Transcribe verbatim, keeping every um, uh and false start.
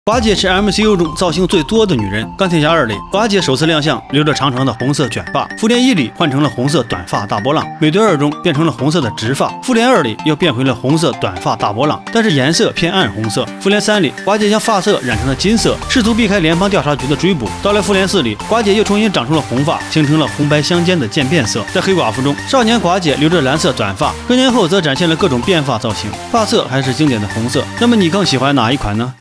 寡姐是 M C U 中造型最多的女人。钢铁侠二里，寡姐首次亮相，留着长长的红色卷发；复联一里换成了红色短发大波浪，美队二中变成了红色的直发，复联二里又变回了红色短发大波浪，但是颜色偏暗红色。复联三里，寡姐将发色染成了金色，试图避开联邦调查局的追捕。到了复联四里，寡姐又重新长出了红发，形成了红白相间的渐变色。在黑寡妇中，少年寡姐留着蓝色短发，更年后则展现了各种变发造型，发色还是经典的红色。那么你更喜欢哪一款呢？